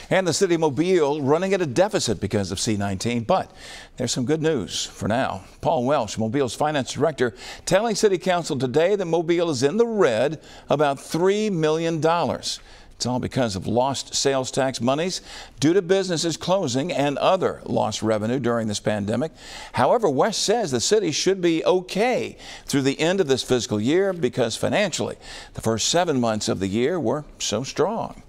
And the city of Mobile running at a deficit because of C-19. But there's some good news for now. Paul Welsh, Mobile's finance director, telling City Council today that Mobile is in the red about $3 million. It's all because of lost sales tax monies due to businesses closing and other lost revenue during this pandemic. However, West says the city should be okay through the end of this fiscal year because financially, the first 7 months of the year were so strong.